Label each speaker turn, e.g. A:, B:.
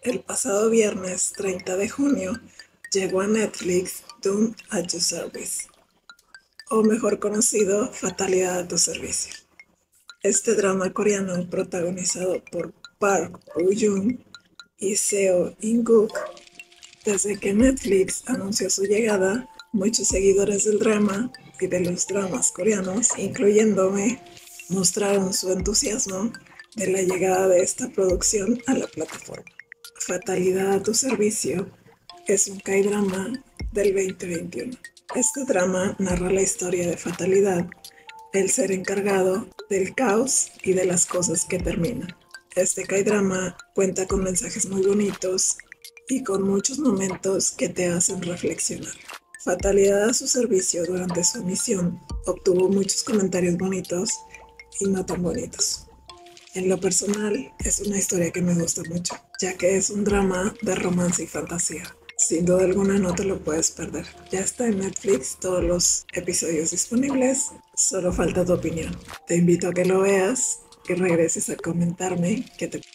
A: El pasado viernes 30 de junio llegó a Netflix Doom at Your Service, o mejor conocido, Fatalidad a tu servicio. Este drama coreano protagonizado por Park Bo-yoon y Seo In-guk. Desde que Netflix anunció su llegada, muchos seguidores del drama y de los dramas coreanos, incluyéndome, mostraron su entusiasmo de la llegada de esta producción a la plataforma. Fatalidad a tu servicio es un K-drama del 2021. Este drama narra la historia de Fatalidad, el ser encargado del caos y de las cosas que terminan. Este K-drama cuenta con mensajes muy bonitos y con muchos momentos que te hacen reflexionar. Fatalidad a su servicio durante su emisión obtuvo muchos comentarios bonitos y no tan bonitos. En lo personal, es una historia que me gusta mucho, ya que es un drama de romance y fantasía. Sin duda alguna no te lo puedes perder. Ya está en Netflix todos los episodios disponibles, solo falta tu opinión. Te invito a que lo veas y regreses a comentarme qué te